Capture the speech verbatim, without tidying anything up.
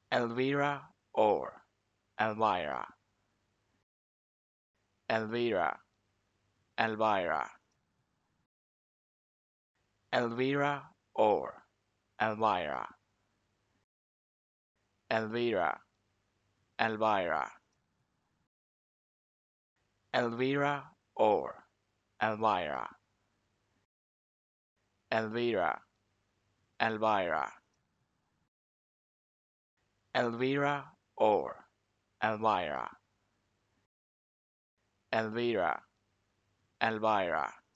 Elvira or Elvira, Elvira, Elvira, Elvira or Elvira, Elvira, Elvira, Elvira or Elvira, Elvira, Elvira, Elvira or Elvira, Elvira, Elvira.